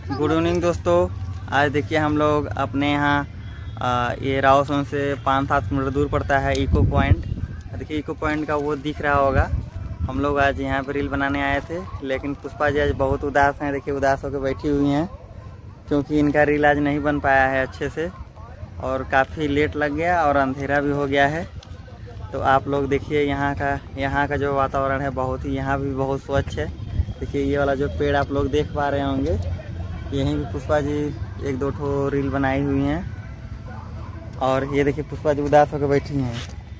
Good evening दोस्तों। आज देखिए हम लोग अपने यहाँ ये रावसन से 5-7 किलोमीटर दूर पड़ता है इको पॉइंट। देखिए इको पॉइंट का वो दिख रहा होगा। हम लोग आज यहाँ पर रील बनाने आए थे, लेकिन पुष्पा जी आज बहुत उदास हैं। देखिए उदास होकर बैठी हुई हैं क्योंकि इनका रील आज नहीं बन पाया है अच्छे से और काफ़ी लेट लग गया और अंधेरा भी हो गया है। तो आप लोग देखिए यहाँ का जो वातावरण है बहुत ही यहाँ भी बहुत स्वच्छ है। देखिए ये वाला जो पेड़ आप लोग देख पा रहे होंगे, यहीं भी पुष्पा जी 1-2 ठो रील बनाई हुई हैं। और ये देखिए पुष्पा जी उदास होकर बैठी हैं।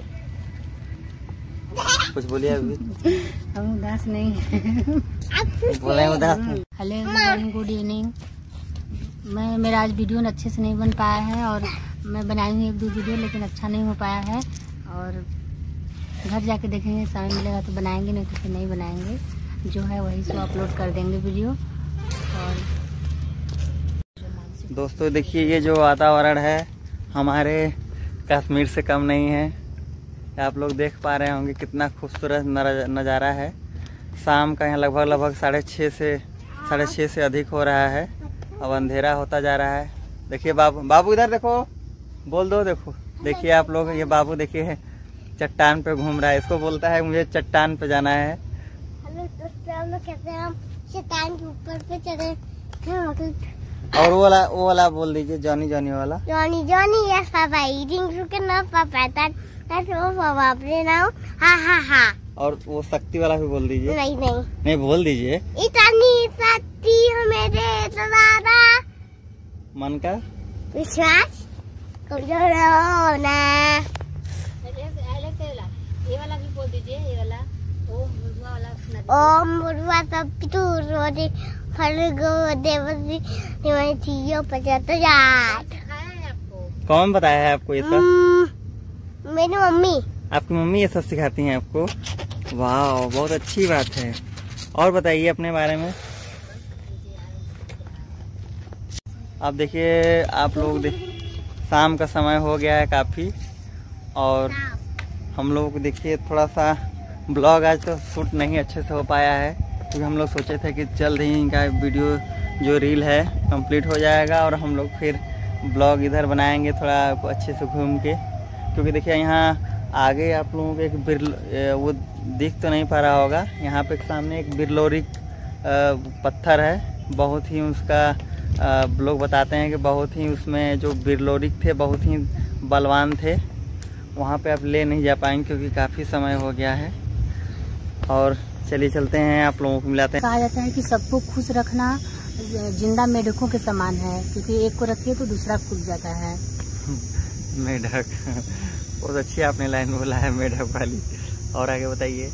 कुछ बोलिए अभी। हम उदास नहीं हैं। बोले उदास। Hello good evening. मेरा आज वीडियो अच्छे से नहीं बन पाया है और मैं बनाई हूँ 1-2 वीडियो, लेकिन अच्छा नहीं हो पाया है। और घर जाके देखेंगे, समय मिलेगा तो बनाएंगे, नहीं तो फिर नहीं बनाएंगे। जो है वही सो अपलोड कर देंगे वीडियो। और दोस्तों देखिए ये जो वातावरण है हमारे कश्मीर से कम नहीं है। आप लोग देख पा रहे होंगे कितना खूबसूरत नज़ारा है। शाम का यहाँ लगभग 6:30 से अधिक हो रहा है। अब अंधेरा होता जा रहा है। देखिए बाबू इधर देखो, बोल दो। देखो देखिए आप लोग, ये बाबू देखिए चट्टान पे घूम रहा है। इसको बोलता है मुझे चट्टान पे जाना है। हम लोग कहते हैं हम चट्टान के ऊपर पे चढ़े। और वो वाला बोल दीजिए, जॉनी वाला। Johnny yes papa eating chicken no papa that's oh papa अपने नाउ हा। और वो शक्ति वाला भी बोल दीजिए। नहीं बोल दीजिए। इतनी शक्ति हो मेरे दादा, मन का विश्वास करो ना। ये वाला भी बोल दीजिए, ये वाला ओम मुर्वा सब पितु रोदे फलगो देवसी निवासियों 50,000। कौन बताया है आपको ये सब? मेरी मम्मी। आपकी मम्मी ये सब सिखाती हैं आपको? वाह, बहुत अच्छी बात है। और बताइए अपने बारे में। अब देखिए आप लोग शाम का समय हो गया है काफ़ी, और हम लोग को देखिए थोड़ा सा ब्लॉग आज तो शूट नहीं अच्छे से हो पाया है, क्योंकि हम लोग सोचे थे कि जल्द ही इनका वीडियो जो रील है कंप्लीट हो जाएगा और हम लोग फिर ब्लॉग इधर बनाएंगे थोड़ा अच्छे से घूम के। क्योंकि देखिए यहाँ आगे आप लोगों को एक वो दिख तो नहीं पा रहा होगा, यहाँ पे सामने एक बिरलोरी पत्थर है। बहुत ही उसका लोग बताते हैं कि बहुत ही उसमें जो बिरलोरिक थे बहुत ही बलवान थे। वहाँ पे आप ले नहीं जा पाएंगे क्योंकि काफ़ी समय हो गया है। और चलिए चलते हैं, आप लोगों को मिलाते हैं। कहा जाता है कि सबको खुश रखना जिंदा मेढकों के समान है, क्योंकि एक को रखिए तो दूसरा खुल जाता है। मेढक, बहुत अच्छी आपने लाइन बोला है मेढक वाली। और आगे बताइए।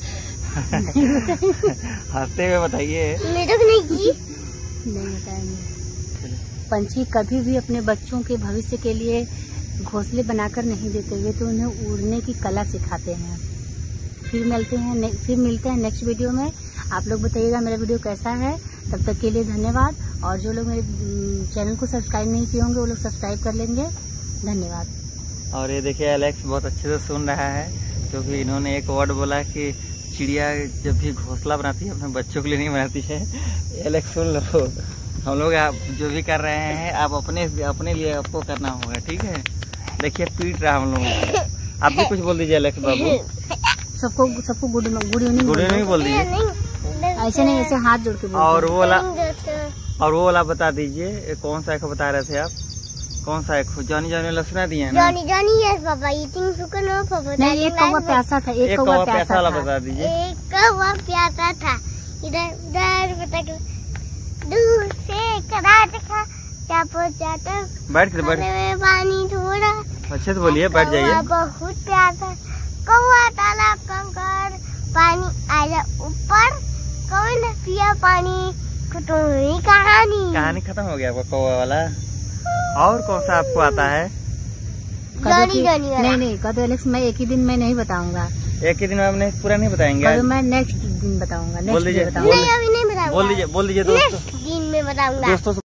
हंसते हुए बताइए। मेढक नहीं बताएंगे। पंछी कभी भी अपने बच्चों के भविष्य के लिए घोंसले बनाकर नहीं देते हुए तो उन्हें उड़ने की कला सिखाते हैं। फिर मिलते हैं नेक्स्ट वीडियो में। आप लोग बताइएगा मेरा वीडियो कैसा है। तब तक के लिए धन्यवाद। और जो लोग मेरे चैनल को सब्सक्राइब नहीं किए होंगे वो लोग सब्सक्राइब कर लेंगे। धन्यवाद। और ये देखिए एलेक्स बहुत अच्छे से सुन रहा है, क्योंकि इन्होंने एक वर्ड बोला कि चिड़िया जब भी घोंसला बनाती है अपने बच्चों के लिए नहीं बनाती है। एलेक्स सुन लो, हम लोग आप जो भी कर रहे हैं आप अपने लिए आपको करना होगा, ठीक है। देखिए पीट रहा हम लोग। आप भी कुछ बोल दीजिए एलेक्स बाबू। सबको गुड इवनिंग बोल दीजिए। ऐसे नहीं, ऐसे हाथ जोड़ के। और वो वाला बता दीजिए, कौन सा एक बता रहे थे आप? कौन सा एक? जॉनी वाला सुना दिए ना? Johnny yes papa eating chicken no papa. नहीं, एक कौवा प्यासा था। एक कौवा प्यासा वाला बता दीजिए। एक कौवा प्यासा था, इधर बता के दूर से कराट खा चाटा बैठ पानी थोड़ा। अच्छे से बोलिए, बैठ जाइए। बहुत प्यासा कौवा तालाब कंकर पानी आया ऊपर, कौन पिया पानी। कहानी खत्म हो गया आपका कौवा वाला। और कौन सा आपको आता है? नहीं कदो एलेक्स, मैं एक ही दिन में नहीं बताऊंगा। एक ही दिन में आपने पूरा नहीं बताएंगे? मैं नेक्स्ट दिन बताऊंगा। बोल दीजिए, बोल दीजिए दोस्तों, दिन में बताऊंगा। दोस्तों